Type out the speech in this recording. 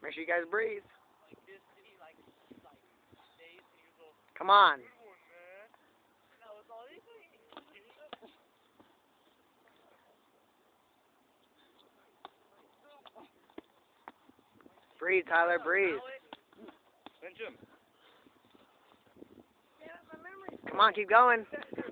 Make sure you guys breathe. Come on. Breathe, Tyler, breathe. Come on, keep going.